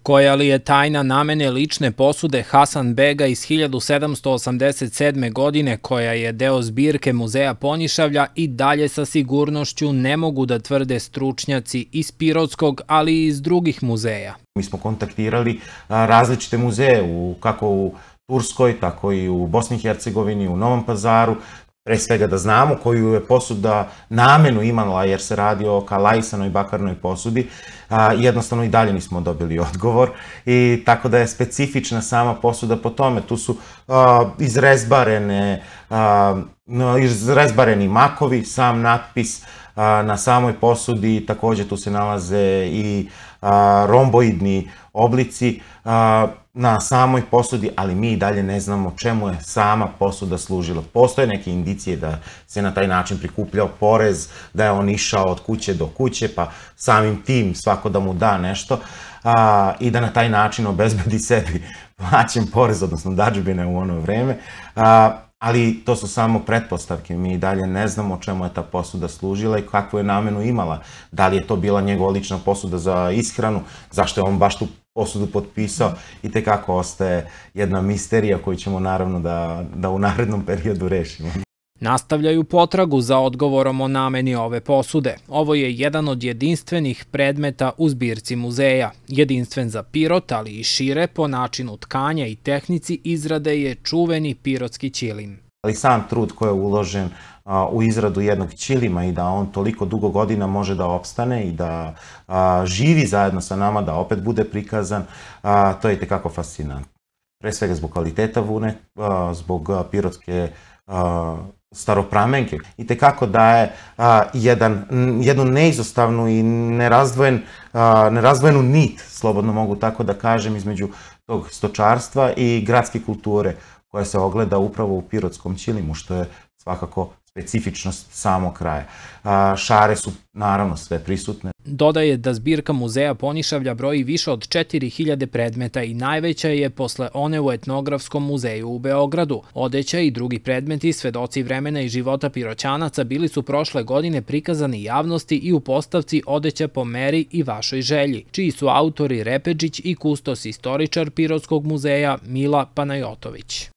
Koja li je tajna namene lične posude Hasanbega iz 1787. godine, koja je deo zbirke Muzeja Ponišavlja, i dalje sa sigurnošću ne mogu da tvrde stručnjaci iz Pirotskog, ali i iz drugih muzeja. Mi smo kontaktirali različite muzeje, kako u Turskoj, tako i u Bosni i Hercegovini, u Novom Pazaru, pre svega da znamo koju je posuda namenu imala, jer se radi o kalajsanoj bakarnoj posudi. Jednostavno i dalje nismo dobili odgovor, i tako da je specifična sama posuda po tome. Tu su izrezbareni makovi, sam natpis na samoj posudi, takođe tu se nalaze i romboidni oblici na samoj posudi, ali mi i dalje ne znamo čemu je sama posuda služila. Postoje neke indicije da se na taj način prikupljao porez, da je on išao od kuće do kuće, pa samim tim svako da mu da nešto i da na taj način obezbedi sebi plaćen porez, odnosno dadžbine u ono vreme. Ali to su samo pretpostavke, mi i dalje ne znamo čemu je ta posuda služila i kakvu je namenu imala. Da li je to bila njegova lična posuda za ishranu, zašto je on baš tu posudu potpisao, i tekako ostaje jedna misterija koju ćemo naravno da u narednom periodu rešimo. Nastavljaju potragu za odgovorom o nameni ove posude. Ovo je jedan od jedinstvenih predmeta u zbirci muzeja. Jedinstven za Pirot, ali i šire po načinu tkanja i tehnici izrade je čuveni pirotski ćilim. Ali sam trud koji je uložen u izradu jednog ćilima i da on toliko dugo godina može da opstane i da živi zajedno sa nama, da opet bude prikazan, to je tekako fascinantno. Pre svega zbog kvaliteta vune, zbog pirotske staropramenke, i tekako daje jednu neizostavnu i nerazdvojenu nit, slobodno mogu tako da kažem, između tog stočarstva i gradske kulture koja se ogleda upravo u pirotskom ćilimu, što je svakako specifičnost samog kraja. Šare su naravno sve prisutne. Dodaje da zbirka Muzeja Ponišavlja broji više od 4000 predmeta i najveća je posle one u Etnografskom muzeju u Beogradu. Odeća i drugi predmeti, svedoci vremena i života Piroćanaca, bili su prošle godine prikazani javnosti i u postavci Odeća po meri i vašoj želji, čiji su autori Repedžić i kustos istoričar Pirotskog muzeja Mila Panajotović.